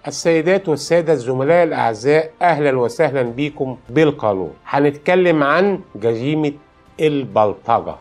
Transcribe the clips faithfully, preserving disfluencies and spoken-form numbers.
السيدات والسادة الزملاء الأعزاء، أهلا وسهلا بكم بالقانون. هنتكلم عن جريمة البلطجة.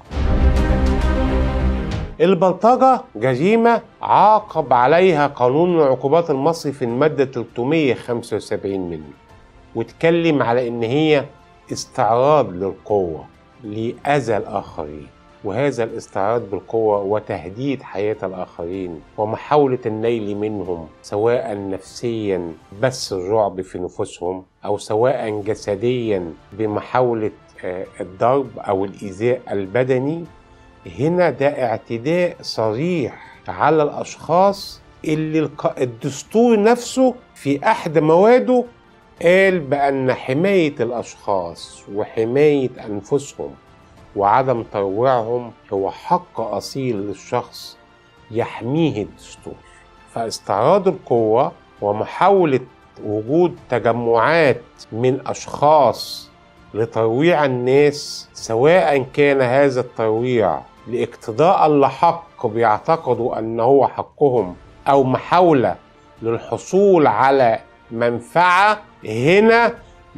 البلطجة جريمة عاقب عليها قانون العقوبات المصري في المادة ثلاثمائة وخمسة وسبعين منه، واتكلم على إن هي استعراض للقوة لأذى الآخرين، وهذا الاستعراض بالقوة وتهديد حياة الآخرين ومحاولة النيل منهم، سواء نفسيا بس الرعب في نفوسهم، أو سواء جسديا بمحاولة الضرب أو الإيذاء البدني. هنا ده اعتداء صريح على الأشخاص اللي الدستور نفسه في أحد مواده قال بأن حماية الأشخاص وحماية أنفسهم وعدم ترويعهم هو حق أصيل للشخص يحميه الدستور. فاستعراض القوة ومحاولة وجود تجمعات من أشخاص لترويع الناس، سواء كان هذا الترويع لاقتضاء لحق بيعتقدوا أنه هو حقهم أو محاولة للحصول على منفعة، هنا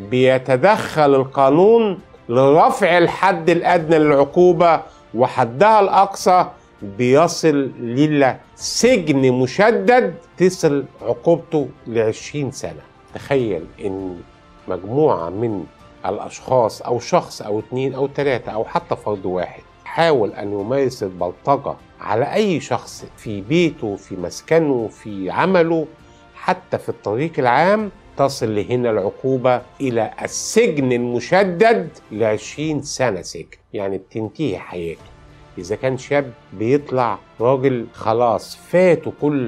بيتدخل القانون لرفع الحد الأدنى للعقوبة، وحدها الأقصى بيصل إلى سجن مشدد تصل عقوبته لعشرين سنة. تخيل إن مجموعة من الأشخاص أو شخص أو اتنين أو تلاتة أو حتى فرد واحد حاول أن يمارس البلطجة على أي شخص في بيته، في مسكنه، في عمله، حتى في الطريق العام، تصل هنا العقوبة إلى السجن المشدد لعشرين سنة سجن، يعني بتنتهي حياته. إذا كان شاب بيطلع راجل خلاص فاته كل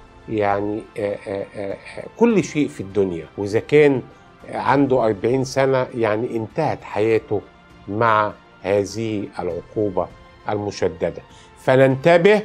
يعني آآ آآ كل شيء في الدنيا، وإذا كان عنده أربعين سنة يعني انتهت حياته مع هذه العقوبة المشددة. فننتبه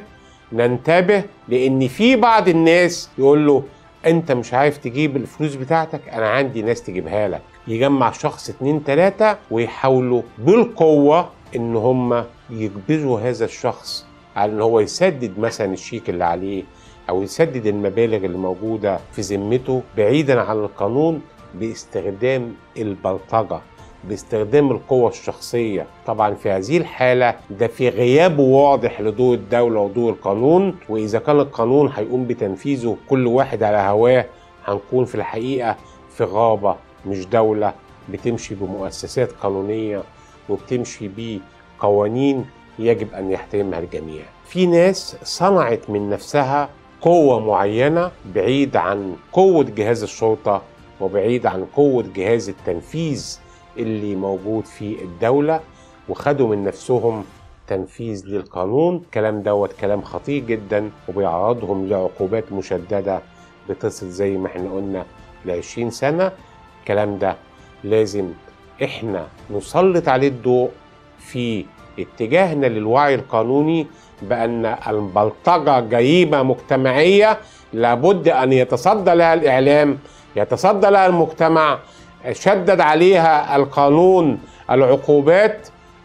ننتبه لأن في بعض الناس يقول له انت مش عارف تجيب الفلوس بتاعتك، انا عندي ناس تجيبها لك. يجمع شخص اتنين تلاتة ويحاولوا بالقوة ان هم يجبروا هذا الشخص على ان هو يسدد مثلا الشيك اللي عليه او يسدد المبالغ اللي موجودة في ذمته بعيدا عن القانون، باستخدام البلطجة، باستخدام القوة الشخصية. طبعا في هذه الحالة ده في غياب واضح لدور الدولة ودور القانون، وإذا كان القانون هيقوم بتنفيذه كل واحد على هواه، هنكون في الحقيقة في غابة مش دولة بتمشي بمؤسسات قانونية وبتمشي بقوانين يجب أن يحترمها الجميع. في ناس صنعت من نفسها قوة معينة بعيد عن قوة جهاز الشرطة وبعيد عن قوة جهاز التنفيذ اللي موجود في الدولة، وخدوا من نفسهم تنفيذ للقانون. الكلام دوت كلام خطير جدا، وبيعرضهم لعقوبات مشددة بتصل زي ما احنا قلنا لعشرين سنة. الكلام ده لازم احنا نسلط عليه الضوء في اتجاهنا للوعي القانوني بأن البلطجة جريمة مجتمعية لابد أن يتصدى لها الإعلام، يتصدى لها المجتمع، شدد عليها القانون العقوبات،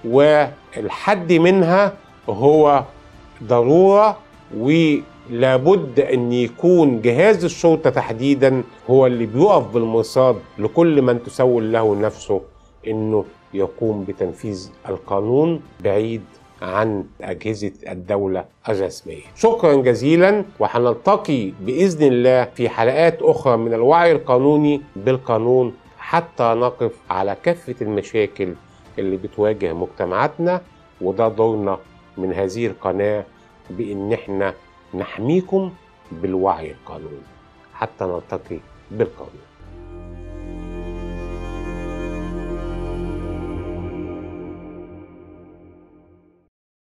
والحد منها هو ضرورة، ولابد أن يكون جهاز الشرطة تحديدا هو اللي بيقف بالمرصاد لكل من تسول له نفسه أنه يقوم بتنفيذ القانون بعيد عن أجهزة الدولة الرسمية. شكرا جزيلا، وهنلتقي بإذن الله في حلقات أخرى من الوعي القانوني بالقانون حتى نقف على كافة المشاكل اللي بتواجه مجتمعاتنا. وده دورنا من هذه القناة، بإن احنا نحميكم بالوعي القانوني. حتى نلتقي بالقانون.